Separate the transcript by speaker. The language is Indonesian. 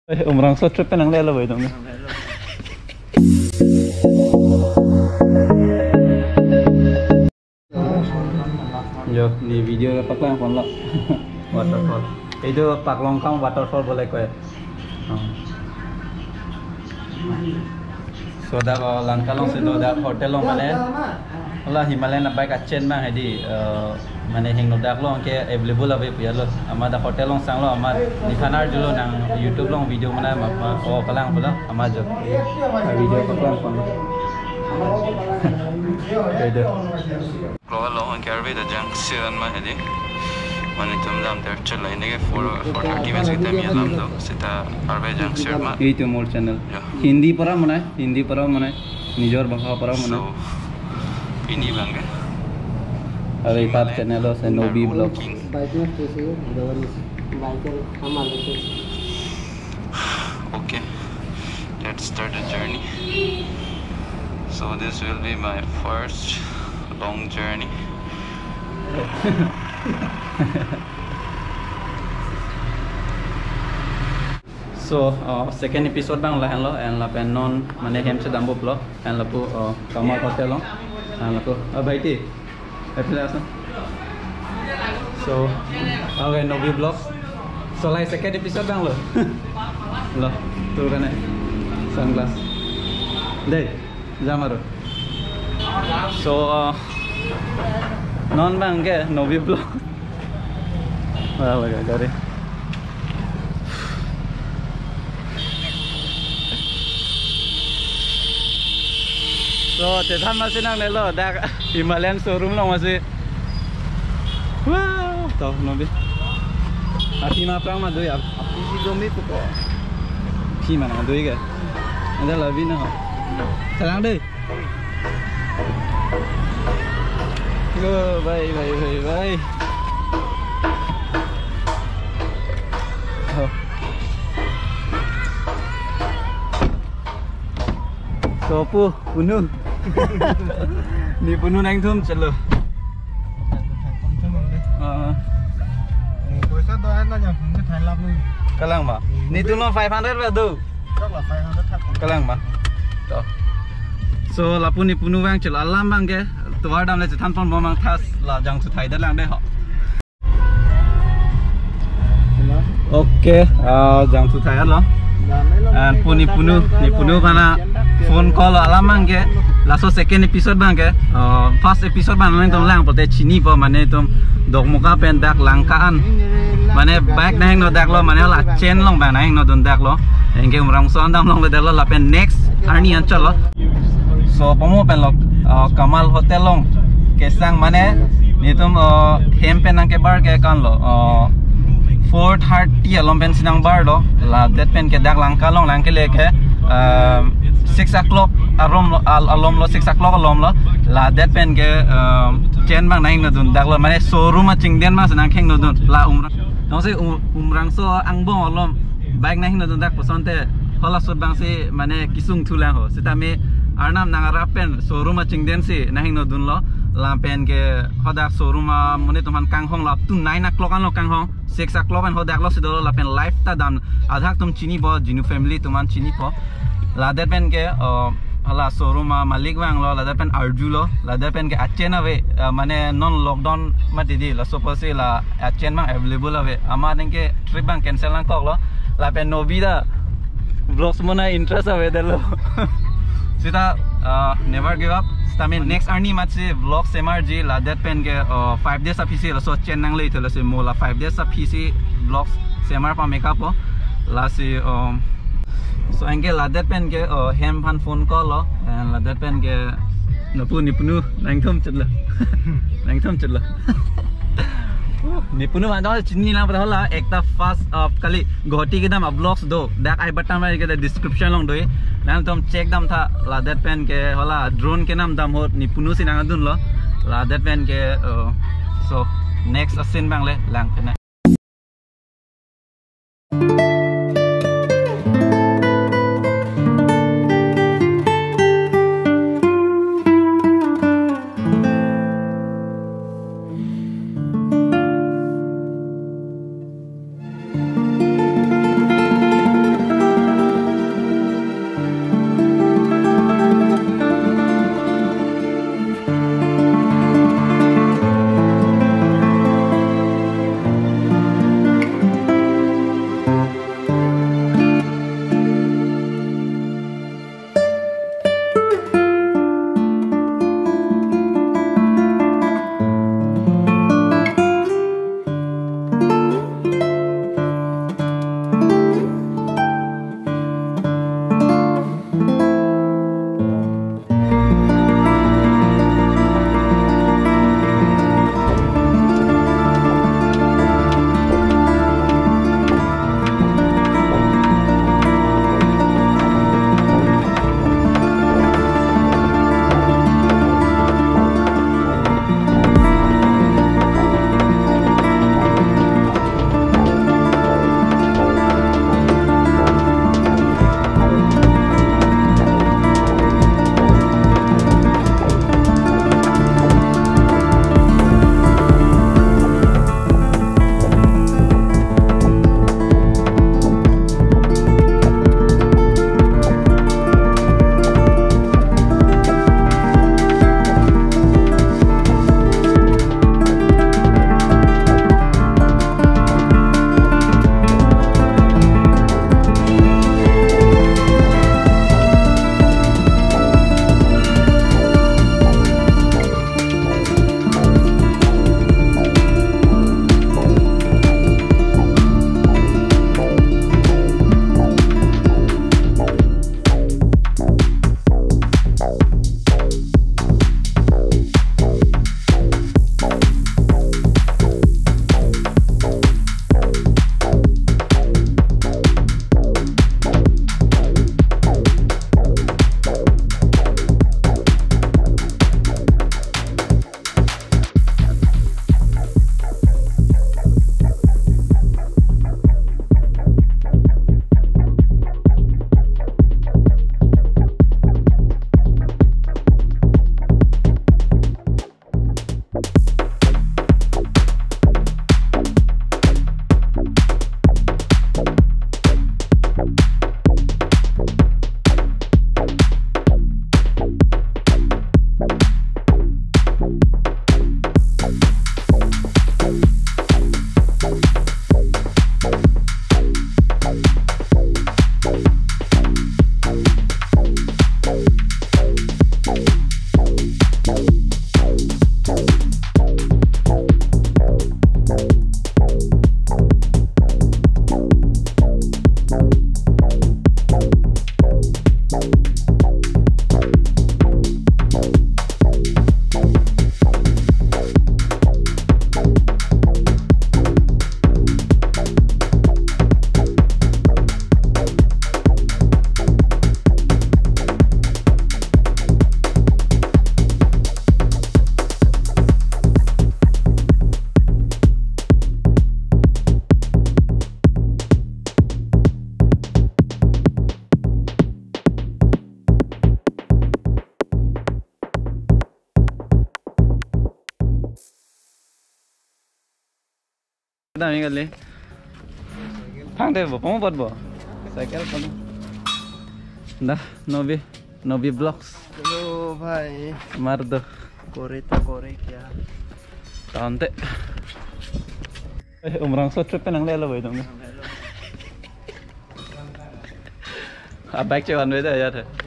Speaker 1: UMRANGSO trip pe nang le lo bai dong. Yo, ni video pak lang kon lo. Waterfall. Itu Pak Longkang waterfall boleh kowe. So da langkalong se do da hotel long mane. Ola Himalayan bike achen ma hedi mane hing no dak long ke available ave pialo amada hotel long sang lo amar dikhanar julo nang YouTube long video mana ma o kalang bola amajo video paklang kon Beda Kalau long Karbi the junction ma hedi mane tum dam ter chal ini ke 430 minutes kita mi alam do sita Karbi junction ma itu more channel Hindi para mana nijor bangsa para mana ini bang ya अरे पाप चैनल से नोबी blog bike में कैसे बाइक हमारे लेके Okay, let's start the journey. So this will be my first long journey. So second episode bang lah lo and la penon mane hem se dambo blog and la pu kamal hotel lo and la pu baiti so okay no vlog so like second episode bang lo lo tu kan sunglass deh jamaro so non bang ke no vlog wala gari so tetan masih nang nelo dak Himalayan showroom long masih wow tau nobi api ma prang ma doi api si domi puko pi mana doi ke ada lebih na selang deh go bye oh so pu bunuh ni penuh nang thum chalo
Speaker 2: ni paisa do ana nya phun thai lam ni
Speaker 1: kalang ma ni tu no 500 ba do
Speaker 2: chắc là 500 thak
Speaker 1: kalang ma to so lapu ni punu wang chalo alam bang ke tuar dam le than pon bomang thas la jang thu thai da lang de ho okay jang thu thai lo and puni punu bana phone call alam bang ke laso second episode bang ke first episode bang nang tong lang pote chini po mane tum dok muka pen dak langkaan mane bike nang no dak lo mane la chain long bang nang no don dak lo engke UMRANGSO andam long dak lo la pen next arni anchal lo so pomo pen lo Kamal hotel long kesang mane ni tum hem pen nang ke bar ke kan lo 430 alom pen sinang bar lo la that pen ke dak langka long lang ke leke 6 o'clock alom lo 6 o'clock alom lo la that pen ke chen bang nang nadun dak lo mane showroom a chingden ma sanang kheng nadun la nong se UMRANGSO angbong alom bike nang nadun dak posonte hola sut bang se mane kisung thulang ho sita me arnam nangara pen showroom a chingden se nang nadun lo la pen ke hodak showroom a mone tuman kang hong la tu 9 o'clock an lo kang hong 6 o'clock an hodak lo se do la pen life ta dan adhak tum chini bo jinu family tuman chini po lader pen ke hala showroom malik wang lo lader pen arju lo lader pen ke achen ave mane non lockdown mati di la suppose la achen mang available ave ama ke trip bang cancel lang kok lo la pen novida vlogs mona interest ave delo sita never give up stamin next arni matse vlog smrg lader pen ke 5 days of pc so chen nang le thela se mola 5 days of pc vlogs smr pa makeup po la si so angge lader pen ke hem phan phone call lo and lader pen ke napu nipunu nang thum chadla nang thum chadla nipunu ma do chini lang pa hola ekta fast kali goti ke dam vlogs do dak I button ma ke description long doi nan tom check dam tha lader pen ke hola drone ke nam dam hot nipunu sinang adun lo lader pen ke so next asin bang le lang pen dah ni kali. Phang deh, pom buat bo. Cycle pom. Dah, Novi Vlogs.
Speaker 2: Hello भाई.
Speaker 1: Mardo.
Speaker 2: Kore kya?
Speaker 1: Tante. Umrangso trip nang lelo boy dong. Abag cewan beda ya.